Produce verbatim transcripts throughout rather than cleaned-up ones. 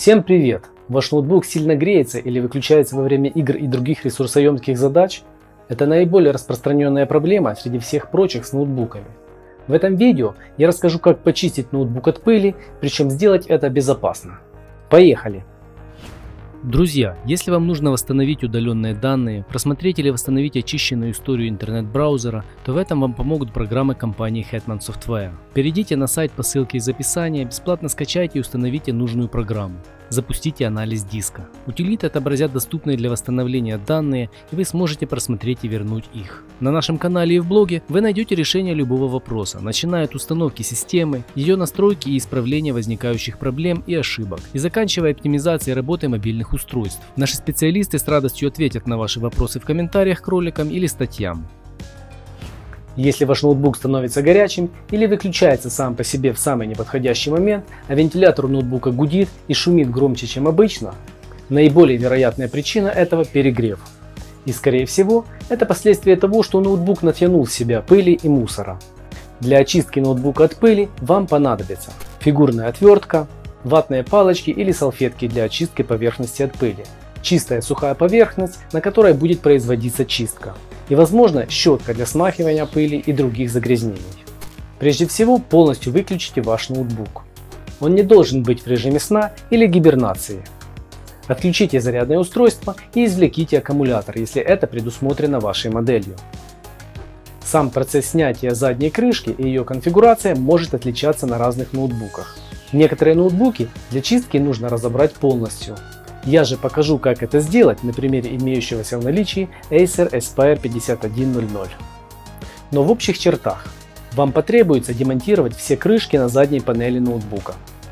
Всем привет! Ваш ноутбук сильно греется или выключается во время игр и других ресурсоемких задач? Это наиболее распространенная проблема среди всех прочих с ноутбуками. В этом видео я расскажу, как почистить ноутбук от пыли, причем сделать это безопасно. Поехали! Друзья, если вам нужно восстановить удаленные данные, просмотреть или восстановить очищенную историю интернет-браузера, то в этом вам помогут программы компании Hetman Software. Перейдите на сайт по ссылке из описания, бесплатно скачайте и установите нужную программу. Запустите анализ диска. Утилиты отобразят доступные для восстановления данные, и вы сможете просмотреть и вернуть их. На нашем канале и в блоге вы найдете решение любого вопроса, начиная от установки системы, ее настройки и исправления возникающих проблем и ошибок, и заканчивая оптимизацией работы мобильных устройств. Наши специалисты с радостью ответят на ваши вопросы в комментариях к роликам или статьям. Если ваш ноутбук становится горячим или выключается сам по себе в самый неподходящий момент, а вентилятор у ноутбука гудит и шумит громче, чем обычно, наиболее вероятная причина этого – перегрев. И скорее всего, это последствия того, что ноутбук натянул в себя пыли и мусора. Для очистки ноутбука от пыли вам понадобится фигурная отвертка, ватные палочки или салфетки для очистки поверхности от пыли, чистая сухая поверхность, на которой будет производиться чистка, и, возможно, щетка для смахивания пыли и других загрязнений. Прежде всего, полностью выключите ваш ноутбук. Он не должен быть в режиме сна или гибернации. Отключите зарядное устройство и извлеките аккумулятор, если это предусмотрено вашей моделью. Сам процесс снятия задней крышки и ее конфигурация может отличаться на разных ноутбуках. Некоторые ноутбуки для чистки нужно разобрать полностью. Я же покажу, как это сделать на примере имеющегося в наличии Acer Aspire пятьдесят один ноль ноль. Но в общих чертах вам потребуется демонтировать все крышки на задней панели ноутбука.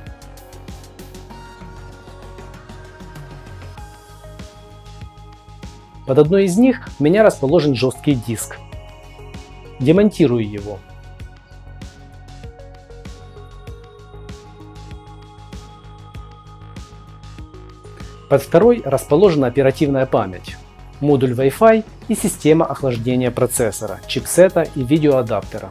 Под одной из них у меня расположен жесткий диск. Демонтирую его. Под второй расположена оперативная память, модуль Wi-Fi и система охлаждения процессора, чипсета и видеоадаптера.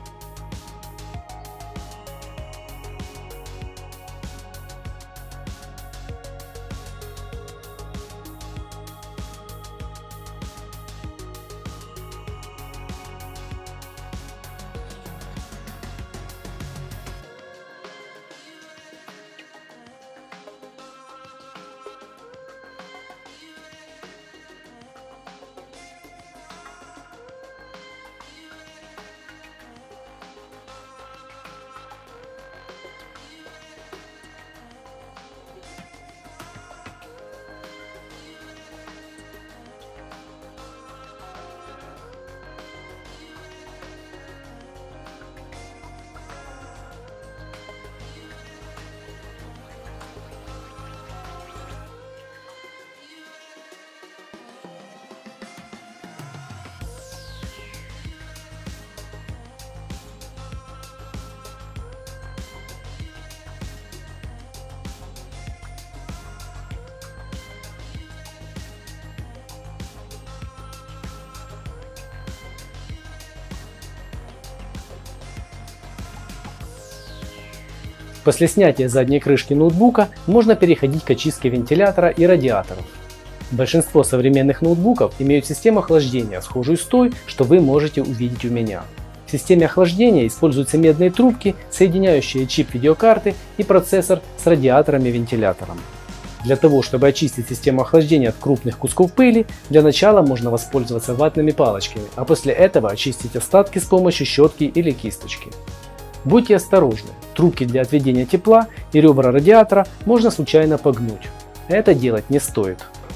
После снятия задней крышки ноутбука можно переходить к очистке вентилятора и радиаторов. Большинство современных ноутбуков имеют систему охлаждения, схожую с той, что вы можете увидеть у меня. В системе охлаждения используются медные трубки, соединяющие чип видеокарты и процессор с радиатором и вентилятором. Для того, чтобы очистить систему охлаждения от крупных кусков пыли, для начала можно воспользоваться ватными палочками, а после этого очистить остатки с помощью щетки или кисточки. Будьте осторожны, трубки для отведения тепла и ребра радиатора можно случайно погнуть. Это делать не стоит.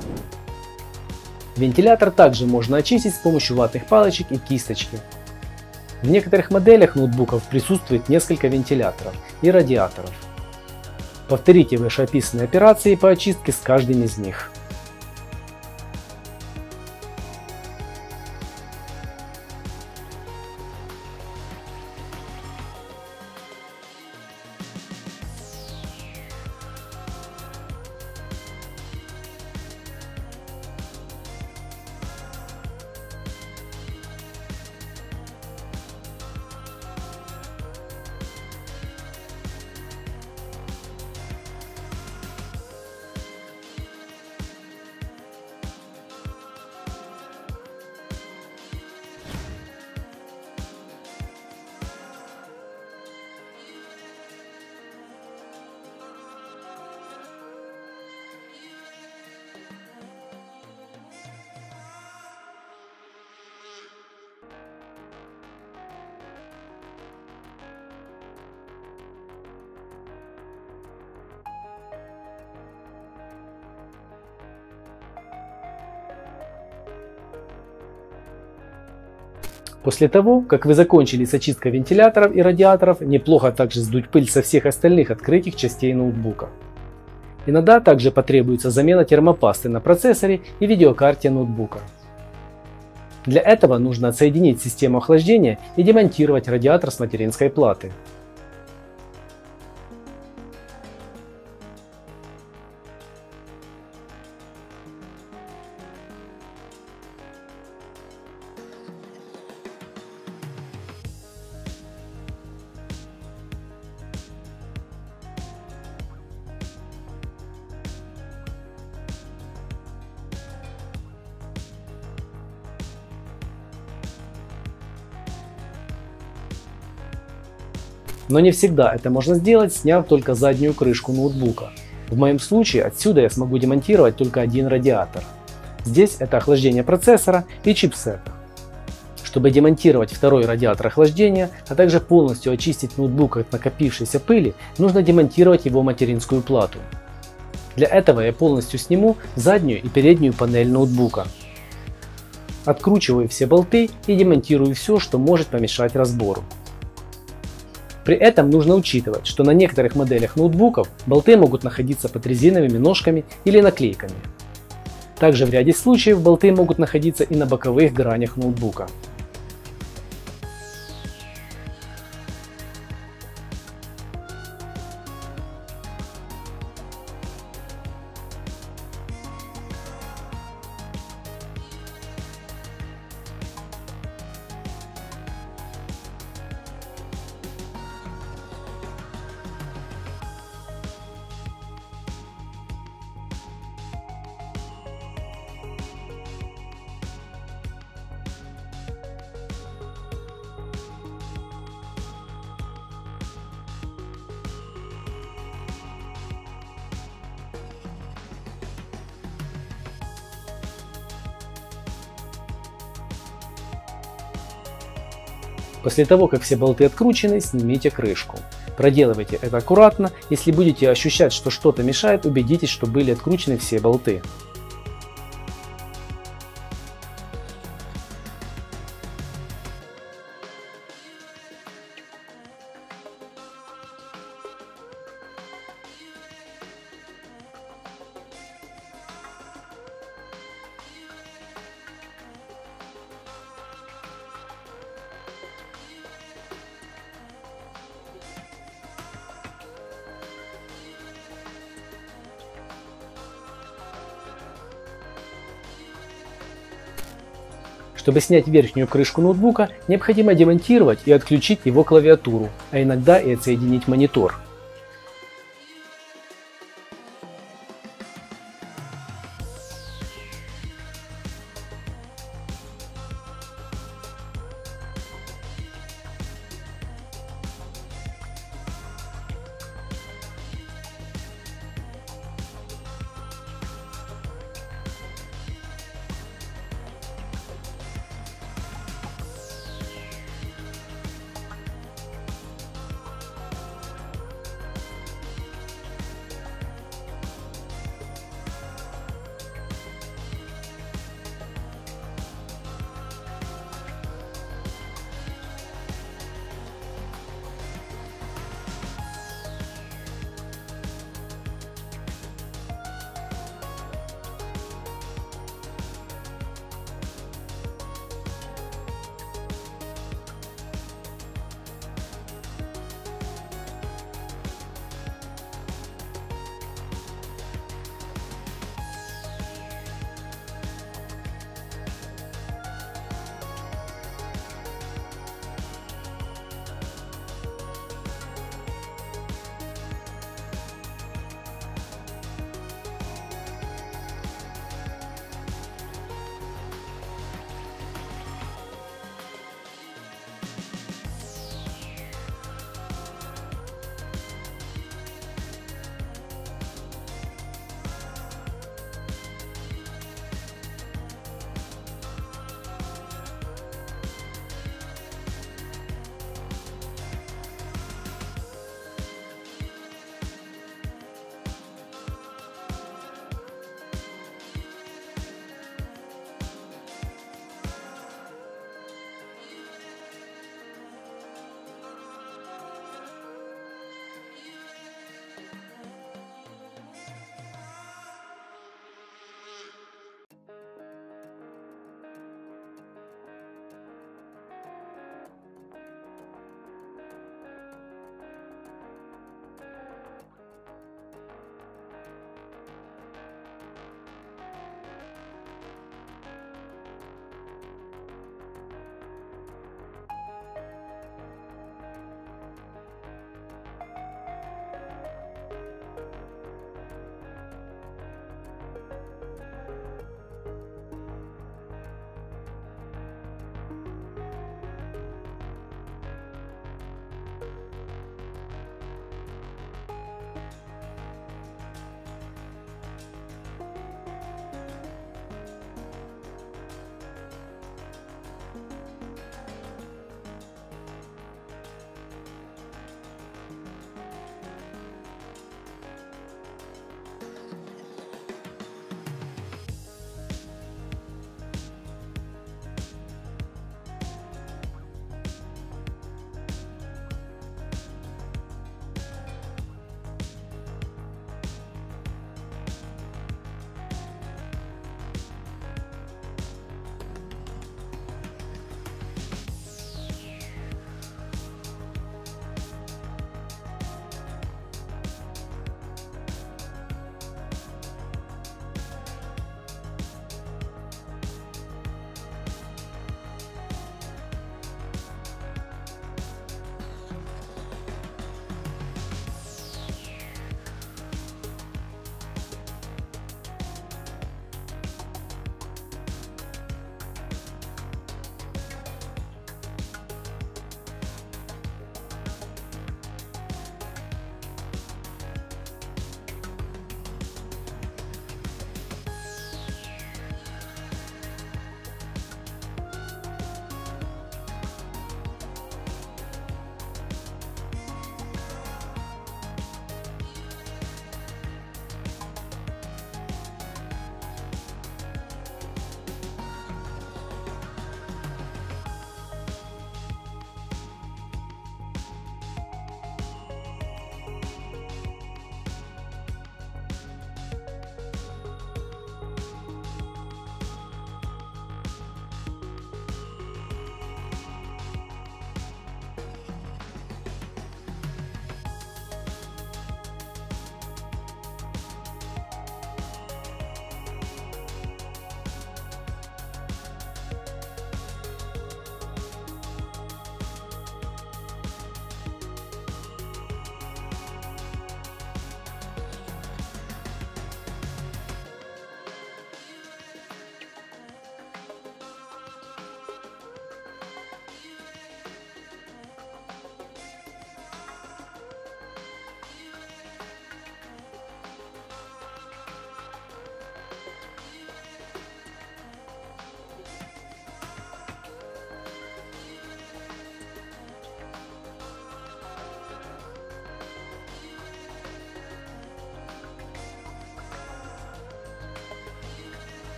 Вентилятор также можно очистить с помощью ватных палочек и кисточки. В некоторых моделях ноутбуков присутствует несколько вентиляторов и радиаторов. Повторите вышеописанные операции по очистке с каждым из них. После того, как вы закончили с очисткой вентиляторов и радиаторов, неплохо также сдуть пыль со всех остальных открытых частей ноутбука. Иногда также потребуется замена термопасты на процессоре и видеокарте ноутбука. Для этого нужно отсоединить систему охлаждения и демонтировать радиатор с материнской платы. Но не всегда это можно сделать, сняв только заднюю крышку ноутбука. В моем случае отсюда я смогу демонтировать только один радиатор. Здесь это охлаждение процессора и чипсета. Чтобы демонтировать второй радиатор охлаждения, а также полностью очистить ноутбук от накопившейся пыли, нужно демонтировать его материнскую плату. Для этого я полностью сниму заднюю и переднюю панель ноутбука. Откручиваю все болты и демонтирую все, что может помешать разбору. При этом нужно учитывать, что на некоторых моделях ноутбуков болты могут находиться под резиновыми ножками или наклейками. Также в ряде случаев болты могут находиться и на боковых гранях ноутбука. После того, как все болты откручены, снимите крышку. Проделывайте это аккуратно. Если будете ощущать, что что-то мешает, убедитесь, что были откручены все болты. Чтобы снять верхнюю крышку ноутбука, необходимо демонтировать и отключить его клавиатуру, а иногда и отсоединить монитор.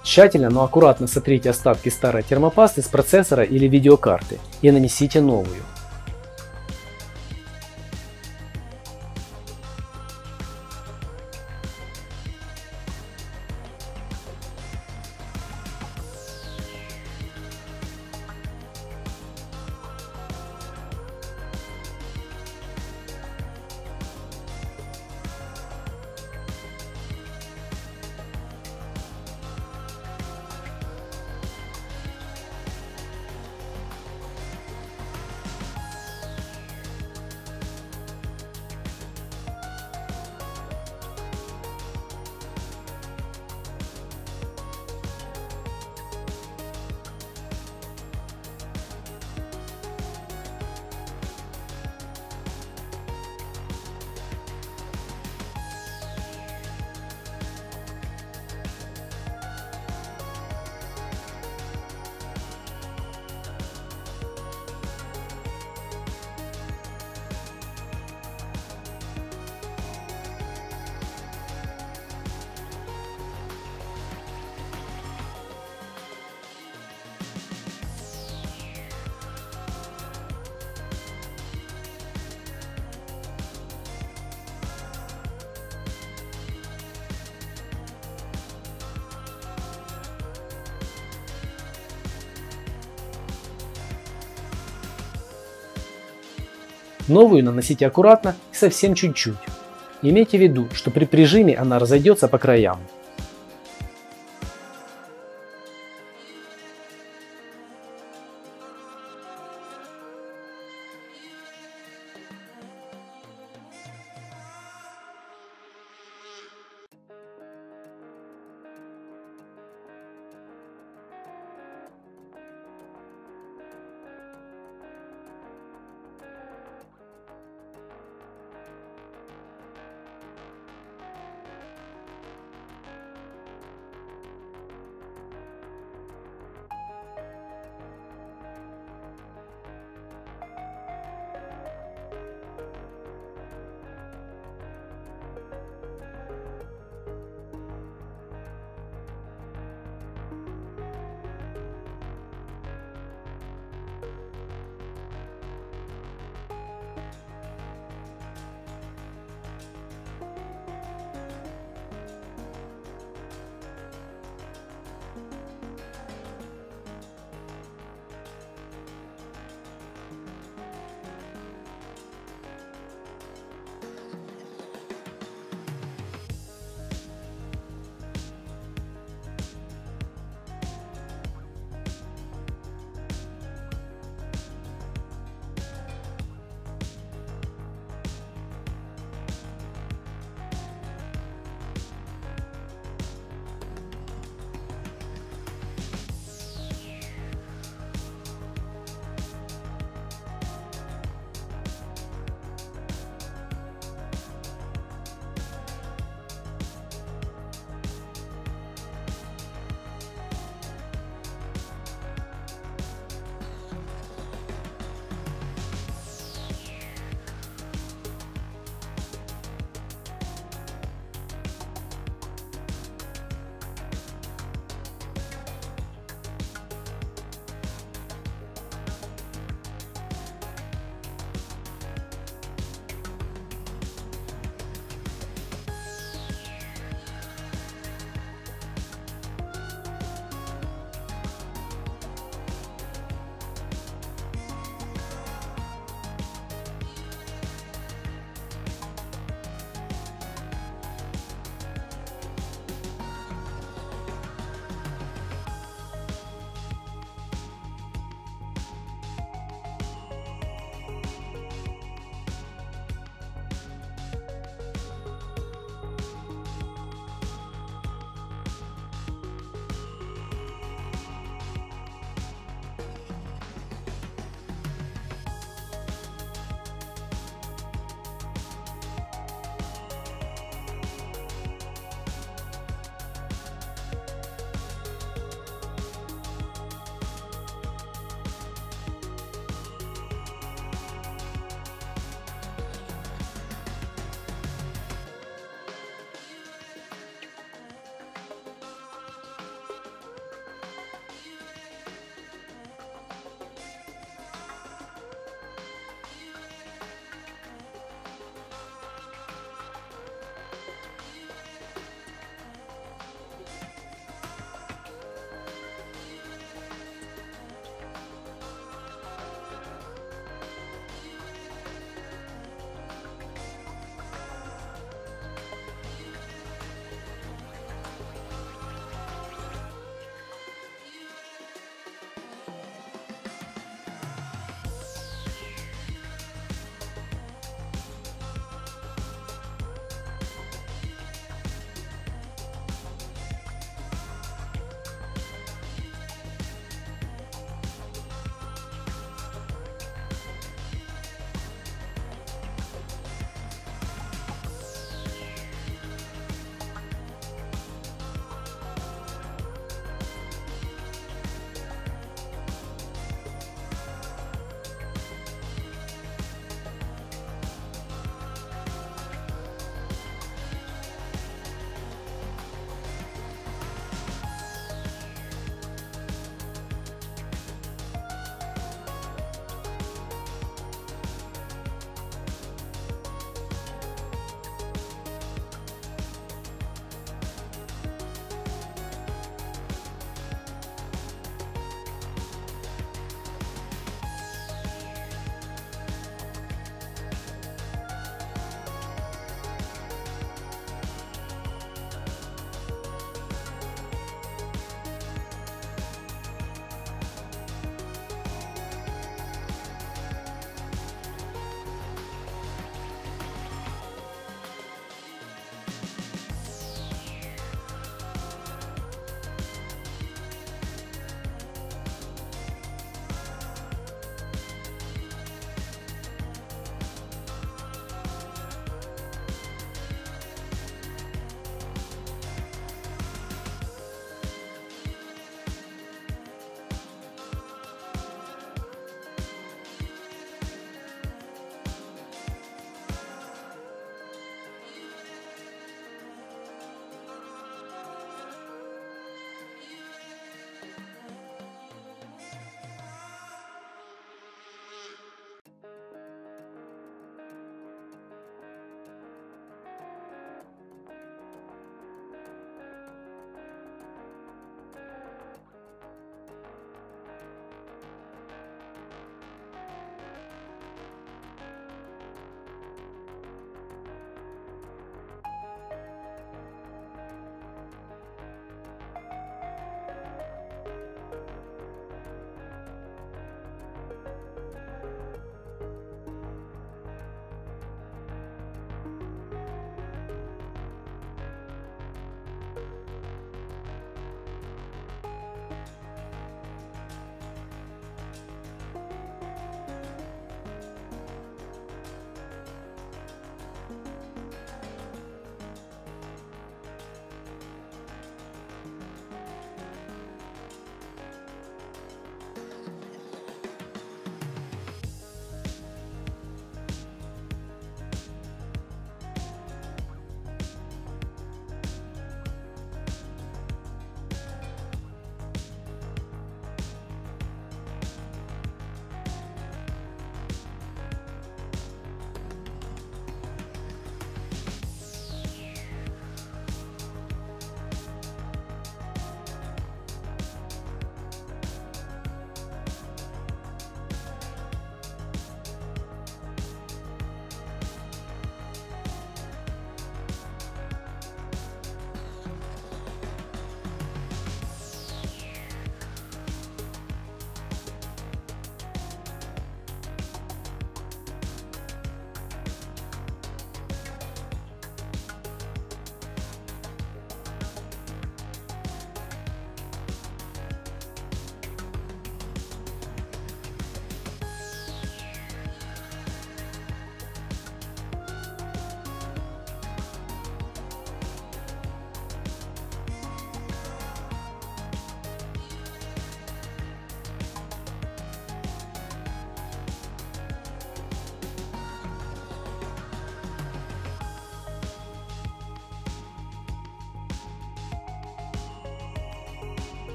Тщательно, но аккуратно сотрите остатки старой термопасты с процессора или видеокарты и нанесите новую. Новую наносите аккуратно и совсем чуть-чуть. Имейте в виду, что при прижиме она разойдется по краям.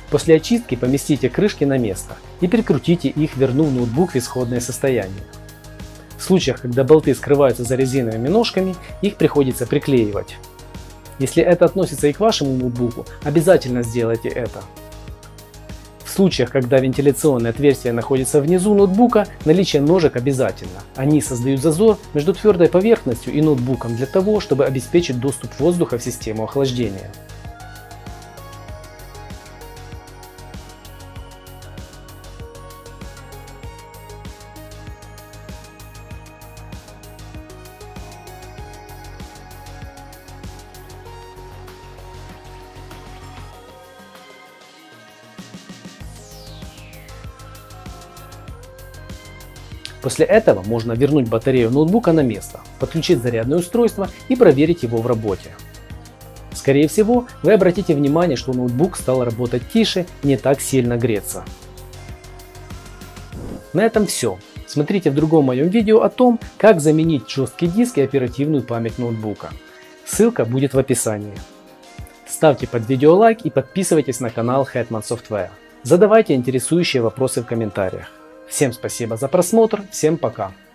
После очистки поместите крышки на место и прикрутите их, вернув ноутбук в исходное состояние. В случаях, когда болты скрываются за резиновыми ножками, их приходится приклеивать. Если это относится и к вашему ноутбуку, обязательно сделайте это. В случаях, когда вентиляционное отверстие находится внизу ноутбука, наличие ножек обязательно. Они создают зазор между твердой поверхностью и ноутбуком для того, чтобы обеспечить доступ воздуха в систему охлаждения. После этого можно вернуть батарею ноутбука на место, подключить зарядное устройство и проверить его в работе. Скорее всего, вы обратите внимание, что ноутбук стал работать тише и не так сильно греться. На этом все. Смотрите в другом моем видео о том, как заменить жесткий диск и оперативную память ноутбука. Ссылка будет в описании. Ставьте под видео лайк и подписывайтесь на канал Hetman Software. Задавайте интересующие вопросы в комментариях. Всем спасибо за просмотр, всем пока!